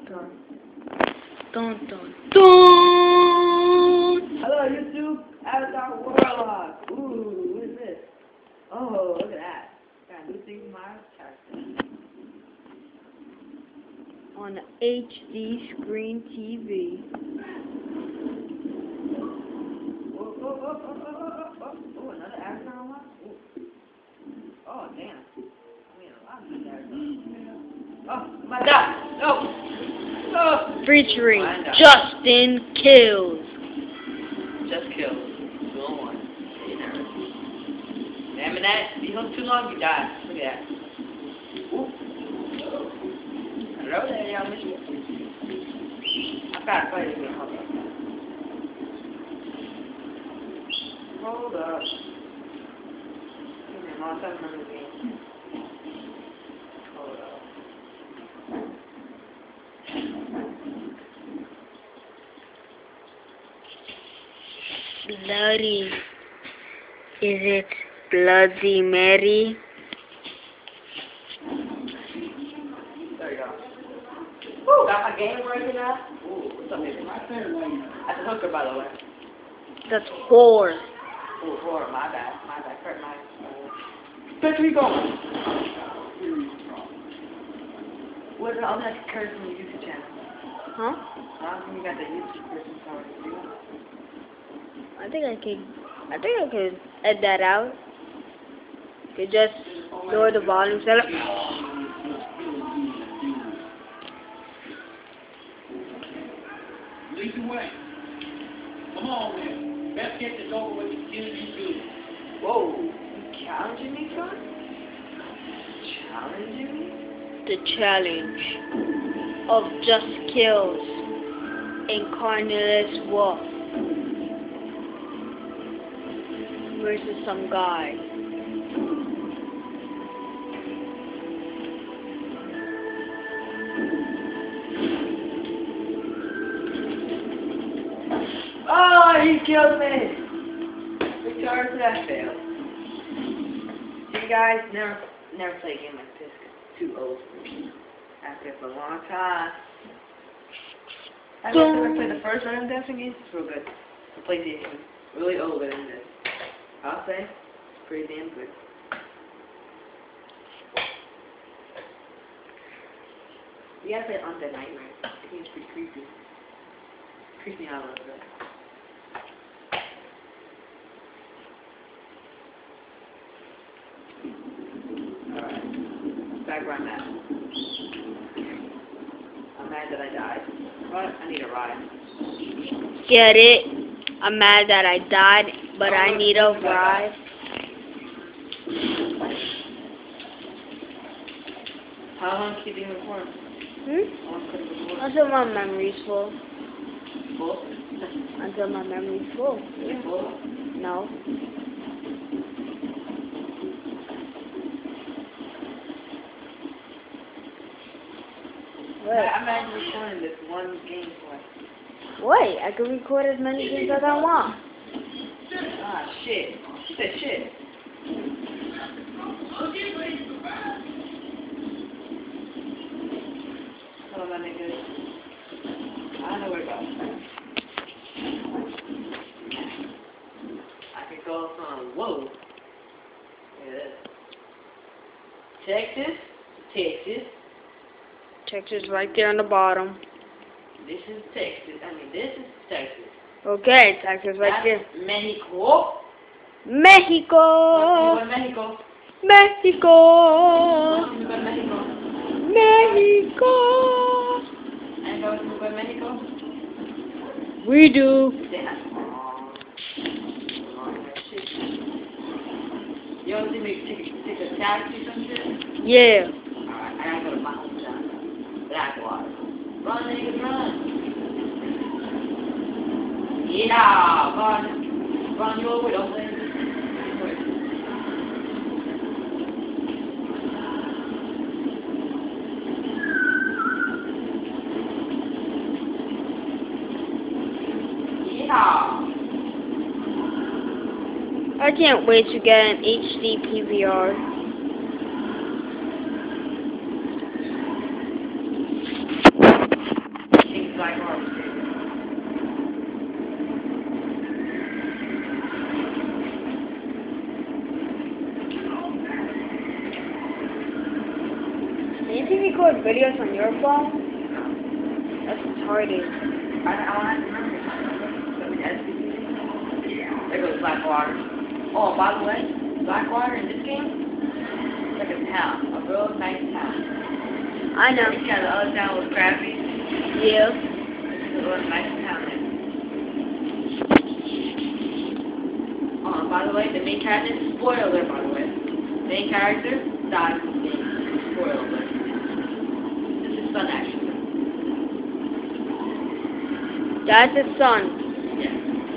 dun. Dun dun dun! Hello YouTube, Avatar Warlock. Ooh, what is this? Oh, look at that. Got new things in my character. On a HD screen TV. Oh, another Avatar one? Ooh. Oh, damn. I mean, a lot of these Avatars. Oh, my God. No. No. Featuring Dustin Kills. Just kills. 2-on-1. Damn it, that. If you hold too long, you die. Look at that. Ooh. Hello there, y'all. Miss you. I gotta play this game. Hold up. Give me a long time from this game. Hold up. Bloody. Is it Bloody Mary? There you go. Woo! Got my game working now? Ooh, what's up, baby? That's a hooker, by the way. That's 4. Oh, 4. My bad. Correct my. Where's we going? What's the other curse from the YouTube channel? Huh? How come you got the YouTube person already? I think I could edit that out. Could just lower the volume settle. Lead the way. Come on, man. Let's get this over with and get it good. Whoa. You challenging me, son? Challenging me? The challenge of Just Kills in Cornelius Wolf versus some guy. Oh, he killed me! Big charge for that fail. See, guys, never play a game like this. It's too old for me. After for a long time. Have you ever played the first Random Dancing game? It's real good. The PlayStation. Really older than this. I'll say. It's pretty damn good. You gotta play it on the Nightmare. I think it's pretty creepy. Creeps me out a little bit. Alright. Back where I'm at. I'm mad that I died. But I need a ride. Get it? I'm mad that I died, but I need a ride. How long can you record? How long can you record? Until my memory's full. Full? Until my memory's full. Yeah. Full? No. Wait. I'm not recording this one game for. Wait, I can record as many games as I want. Ah, shit. You said shit. Hello, my niggas. I know where to go. I can go from, whoa. Look at this. Texas. Texas right there on the bottom. This is Texas. This is Texas. Okay, Texas right That's there. Mexico. Mexico! Mexico. Mexico! Mexico. Mexico! And go to Mexico. We do. Damn. You want to see me take a taxi or some shit? Yeah. Alright, I gotta go to my hometown. Blackwater. Run, niggas, run. Yeah, run your way, don't say anything. I can't wait to get an HD PVR. black water was taken. Can you record videos on your phone? That's retarded. I don't have to remember something. There goes Blackwater. Oh, by the way, Blackwater in this game is like a town. A real nice town. I know. You got the other town was crappy. Yeah. This is a real nice town there. Oh, by the way, the main character, spoiler alert, by the way. The main character dies in the game. Spoiler alert. This is son, actually. That's his son. Yeah.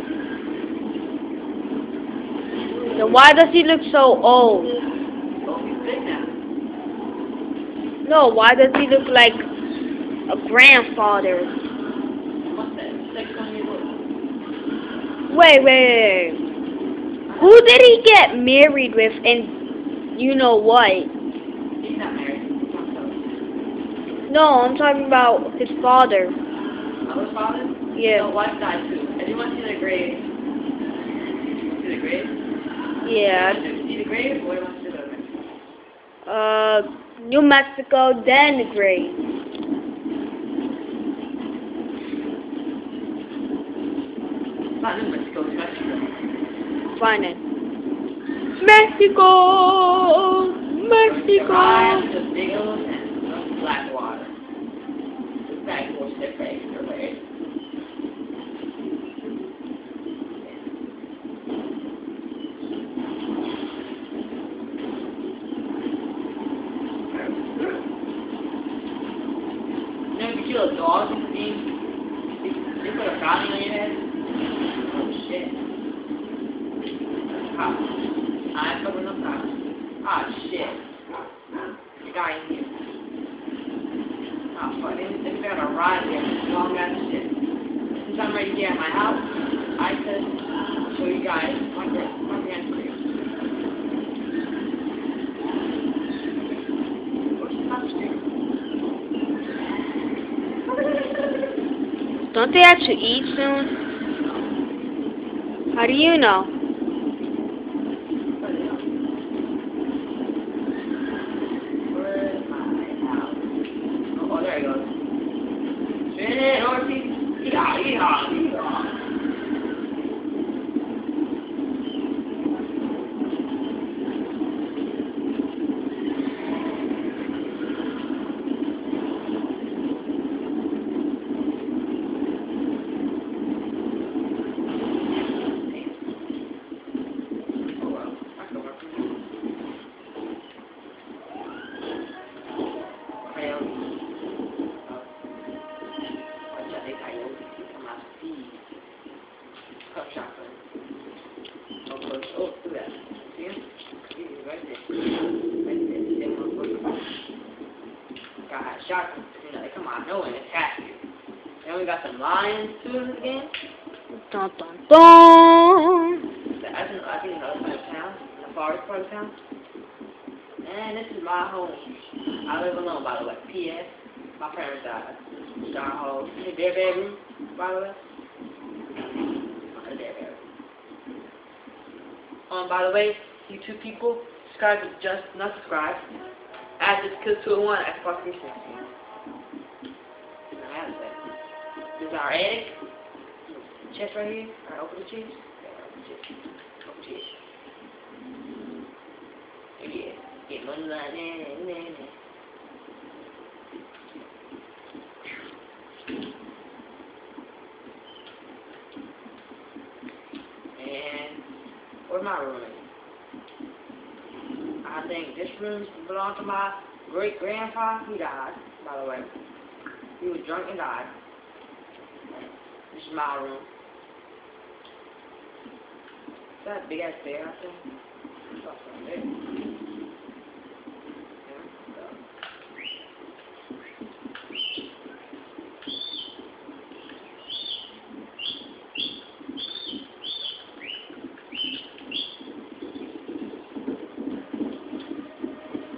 Then why does he look so old? Oh, he's big now. No, why does he look like a grandfather? What's that? 6 years old. Wait. Who did he get married with and you know what? He's not married. No, I'm talking about his father. Our father? Yeah. His wife died too. And you want to see the grave? See the grave? Yeah. See the grave? Or you want to see the grave? New Mexico, then the grave. Not New Mexico, it's Mexico. Find it. Mexico! Arrive Mexico! the big old town of Blackwater. The back horse that breaks their leg. You know, if you kill a dog in the game, they put a bounty on your head. Oh shit. Cop. I'm fucking up cop. Ah shit. The guy in here. Oh fuck, they got a ride there. Long ass shit. Since I'm right here at my house, I could show you guys my grandfather. Where's the top street? Don't they actually eat soon? How do you know? Where's my house? Oh, there he goes. Shit, Ortiz. Yeehaw. Shotgun, you know, they come out of nowhere and attack you. Then we got some lions too in this game. Dun dun dun! I think in the other part of town, in the forest part of town. And this is my home. I live alone, by the way. P.S. My parents died. Our whole their bedroom, by the way. Their bedroom. By the way, you two people, subscribe to just not subscribe. Add this kill 201 Xbox 360. This is our attic. Chest right here. Alright, open the chest. Open the chest. Yeah. Get money like that. And where's my room? I think this room belonged to my great-grandpa. He died, by the way. He was drunk and died. This is my room. Is that a big-ass bear, I think? What's up there?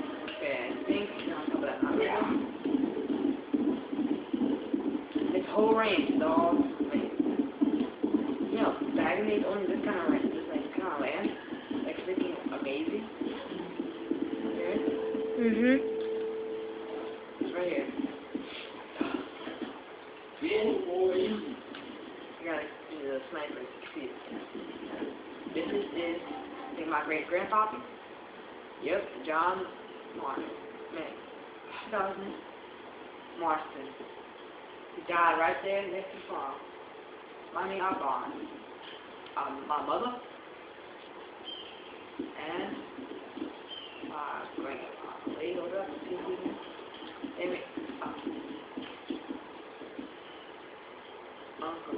whole no range, dog. Like, you know, Bagnade's only this kind of range, this like kind of land, like freaking amazing. Here, it's right here. Yeah, boy. You gotta use a sniper to see it. This is I think my great grandpappy. Yep, John Marston. Marston. He died right there next to the farm. Money our barn. My mother and my grandpa. Wait, hold up. See if we can. Uncle.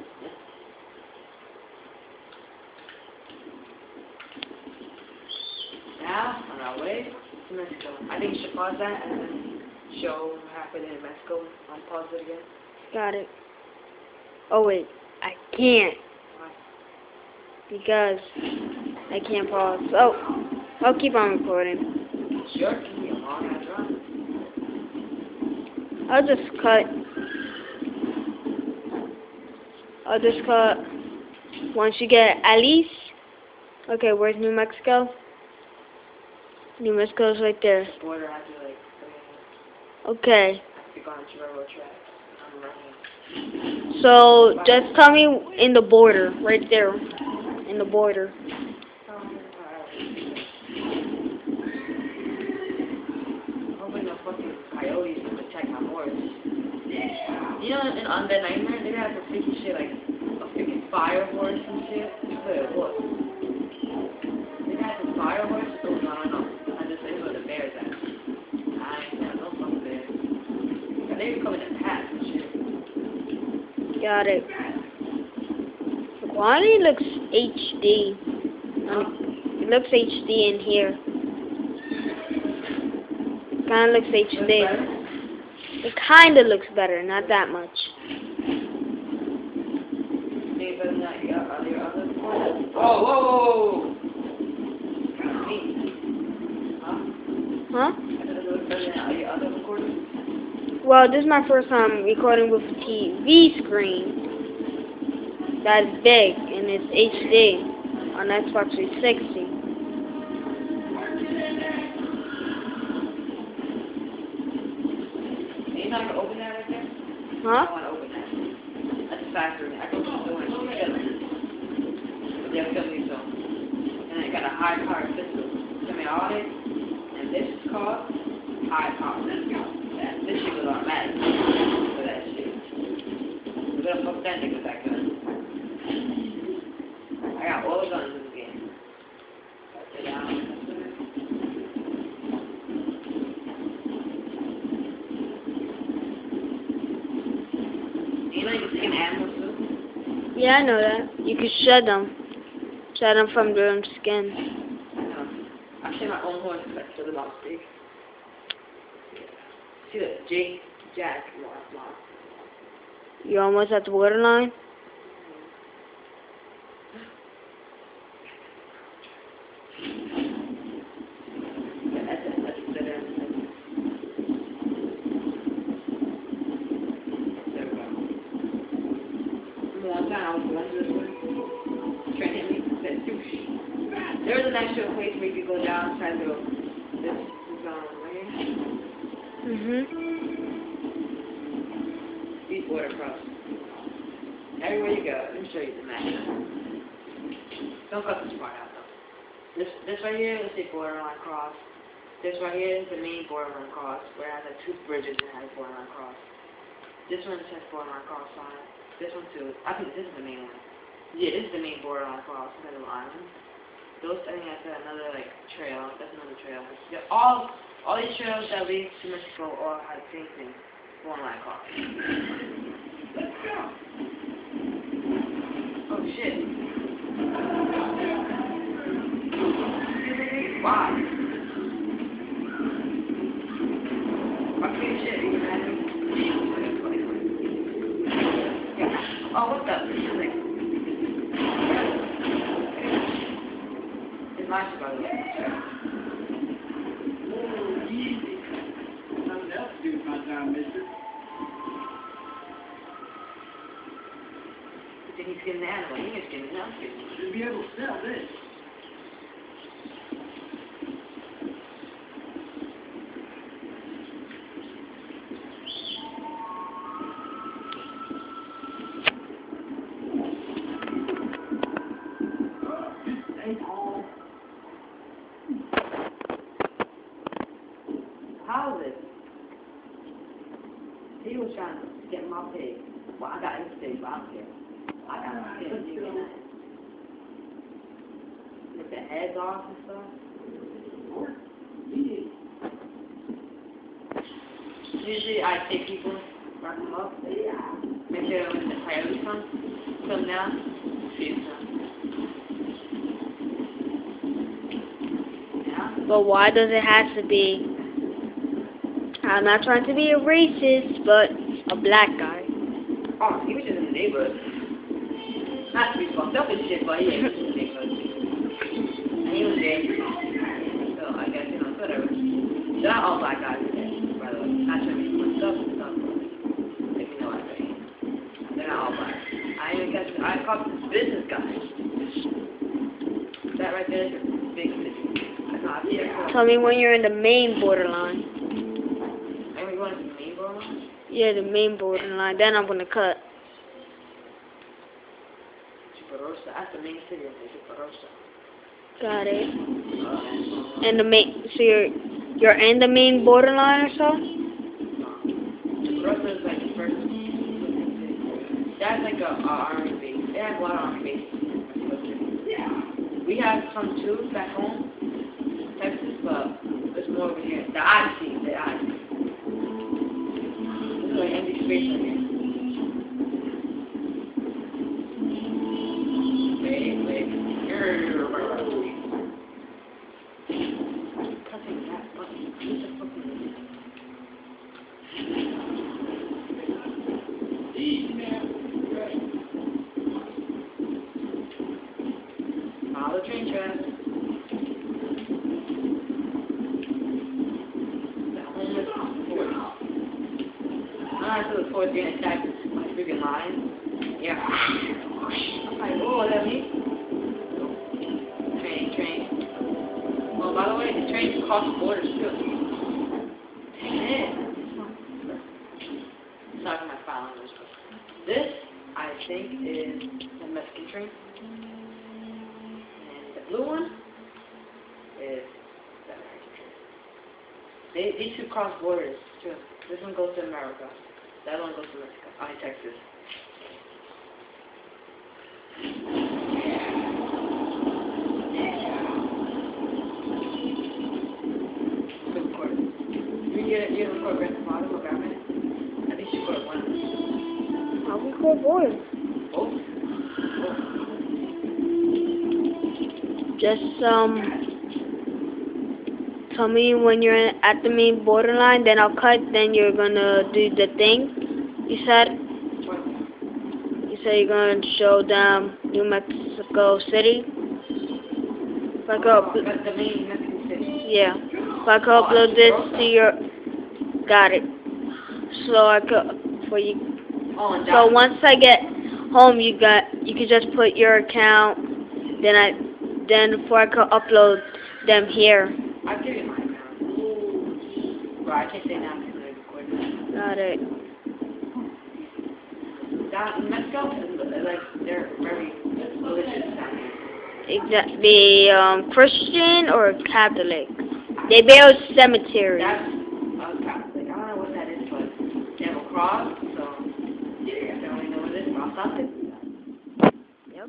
Now, on our way to Mexico. I think you should pause that and then show what happened in Mexico. Pause it again. Got it. Oh wait, I can't. Why? Because I can't pause. Oh, I'll keep on recording. Sure, it can be a long ass run. I'll just cut once you get at least. Okay, where's New Mexico? New Mexico's right there. Border after like Okay. you're going to railroad tracks. I'm running. So just tell me in the border, right there, in the border. Hopefully no fucking coyotes will attack my horse. You know, on the nightmare, they have the freaky shit like a freaking fire horse and shit. Wait, what? They got the fire horse? Oh, no. I just say where the bears at. I ain't got no fucking bears. And they be coming in packs and shit. Got it. The quality looks HD. It looks HD in here. Kinda looks HD. It kinda looks better, not that much. Whoa! Huh? Well, this is my first time recording with a TV screen. That's big, and it's HD on Xbox 360. You're not gonna open that right there? Huh? I want to open that. That's a factory. I can just do it. But they'll kill me so. And I got a high powered pistol. Semi-auto. And this is called high power. Let's go. This shit was automatic. For that shit. We're gonna fuck that nigga with that gun. I got all the guns in the game. You know you can take an animal too? Yeah, I know that. You can shed them. Shed them from their own skin. I know. I shed my own horse because I killed them all big. See the Jack. You're almost at the borderline. There was an extra place where you could go down inside the this zone right here. These border cross. Everywhere you go, let me show you the map. Don't cut this part out though. This right here is the borderline cross. This right here is the main borderline cross, where it has like 2 bridges and it has borderline cross. This one just has borderline cross on it. This one too. I think this is the main one. Yeah, this is the main borderline cross, instead of island. Those, I think that's another like trail. That's another trail. Yeah, all these trails that lead to Mexico all have the same thing. Borderline cross. Let's go. Oh shit. Wow. Okay, shit. You can have me. Yeah. Oh, what the? Like, it's nice by the way. Oh, easy. Nothing else to do with my time, mister. And he's getting the animal. He's getting the animal. Should be able to sell this. How is it? He was trying to get my pig. Well, I got his pig, but I don't care. I got his pig. With the heads off and stuff. Usually I take people, wrap them up, make sure when the coyotes come down, shoot them. Yeah? But why does it have to be? I'm not trying to be a racist, but a black guy. Oh, he was just in the neighborhood. Not to be fucked up and shit, but yeah, he was in the neighborhood. And he was angry. So I guess, you know, whatever. They're not all black guys, by the way. Not trying to be fucked up and stuff, but if you know what I'm saying. They're not all black. I caught this business guy. That right there is a big city. Tell me when you're in the main borderline. Are we going to the main borderline? Yeah, the main borderline. Then I'm gonna cut. Chuparosa. That's the main city of Chuparosa. Got it. And the main, so you're in the main borderline or so? Chuparosa is like the first city. That's like a army base. They have a lot of army bases. We have some too back home, Texas, but there's more over here. The Odyssey. This is like empty space right here. Wait. Cutting that button. Who's the fucking follow the train track. Towards the end attack my freaking line. Yeah. I'm like, oh, that me? Train. Oh, by the way, the trains cross borders too. Sorry for my filing. This, I think, is the Mexican train. And the blue one is the American train. These two cross borders too. This one goes to America. That one goes to Mexico. Texas. Good record. You record Grand Theft Auto or Batman? I think you record one. I'll record both. Both? Just tell me when you're at the main borderline, then I'll cut, then you're gonna do the thing you said. What? You said you're gonna show them New Mexico City. If I go The main Mexican city. yeah. If I could upload this to your got it. So I could for you. Oh, and So once I get home you can just put your account, then before I could upload them here. I'll give you my account. Bro, I can't say now because I recorded. Got it. Down in Mexico, like, they're very religious down here. Exactly. Christian or Catholic? They build cemeteries. That's Catholic. I don't know what that is, but they have a cross, so I don't really know what it is, but I'll stop it. Yep.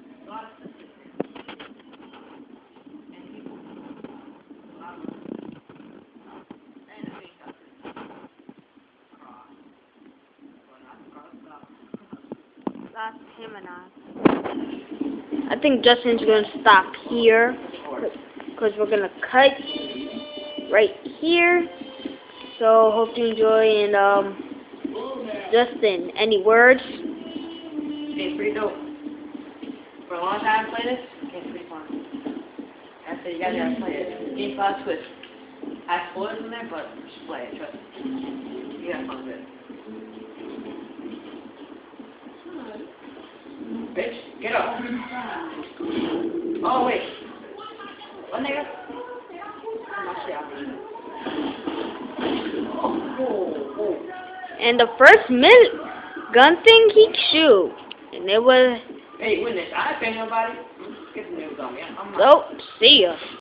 That's him and I think Justin's going to stop here because we're going to cut right here. So hope you enjoy, and Justin, any words? Game's pretty dope. For a long time I played this, game's pretty fun. I said you guys gotta play it. Game's a lot of twists. I have spoilers in there, but just play it, trust me. You got fun with it. bitch. Get up. Oh, wait. What, nigga? I'm not sure. Oh. And the first gun thing he shoot, and it was. Hey, witness, I ain't paying nobody. Get the news on me. I'm Oh, see ya.